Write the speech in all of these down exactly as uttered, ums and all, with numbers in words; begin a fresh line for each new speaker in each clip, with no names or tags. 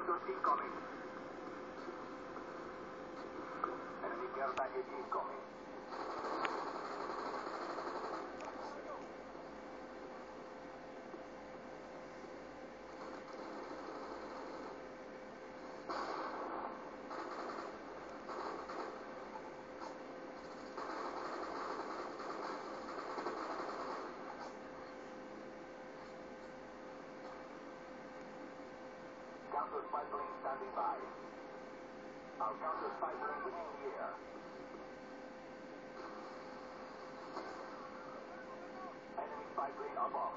Motors incoming. Enemy care package incoming. Counter spy plane standing by. Our counter spy plane within the air. Enemy spy plane above.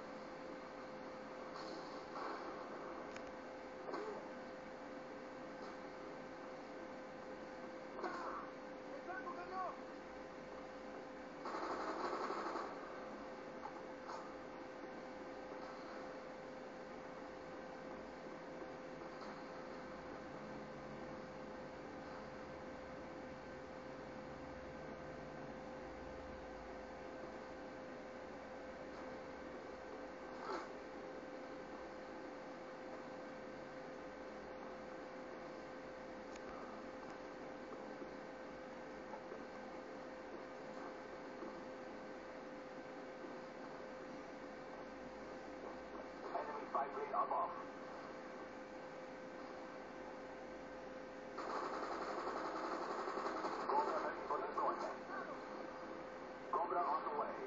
Spy plane above. Cobra ready for deployment. Cobra on the way.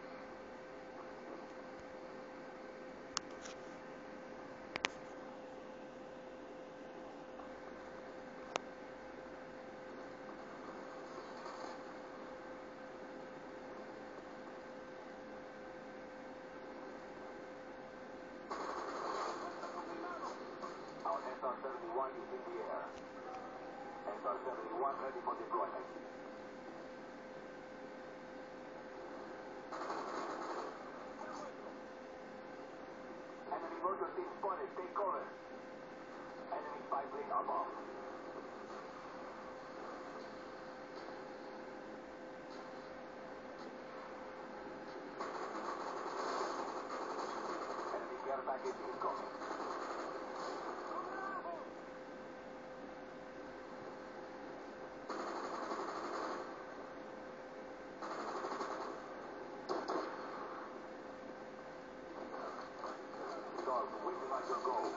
S R seventy-one is in the air. S R seventy-one ready for deployment. Enemy motor team spotted. Take cover. Enemy spy plane above. Enemy care package incoming. Dog, waiting on your goal.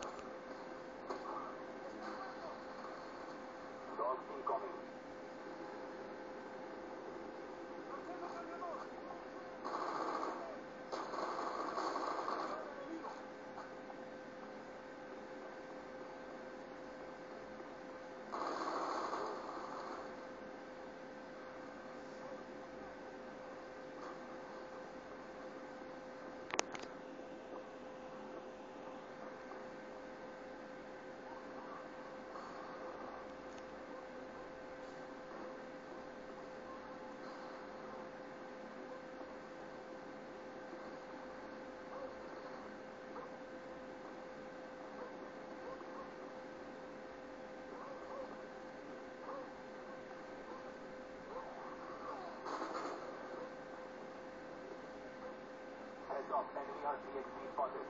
Dog incoming. Heads up, enemy R C X D spotted.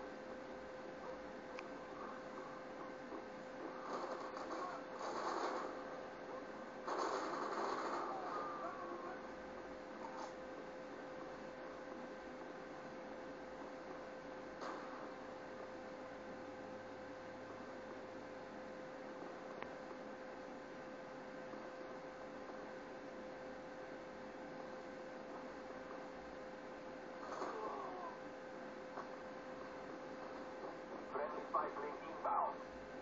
Friendly spy plane inbound.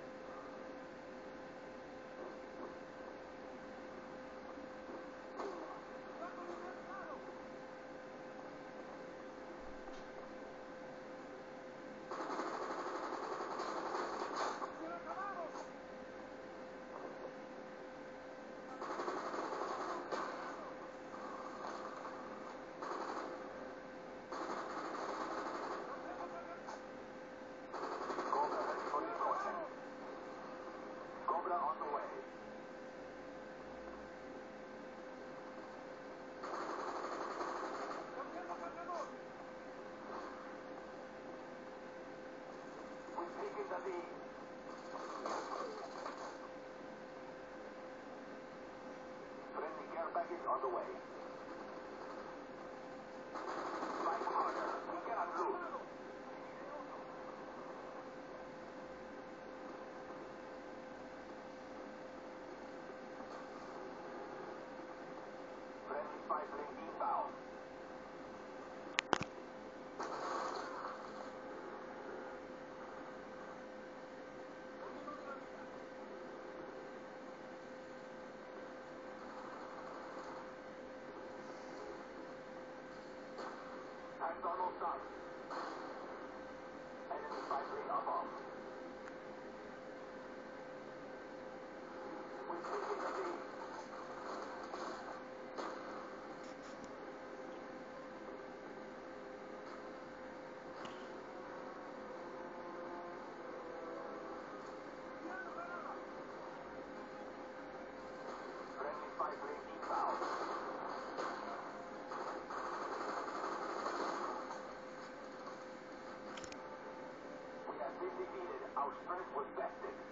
Cobra on the way. We've taken the lead. on the way. Fight harder. We cannot lose. Friendly spy plane inbound. Time's almost up. Enemy spy plane above. We're taking the lead. Friendly spy plane inbound. We have been defeated. Our strength was tested.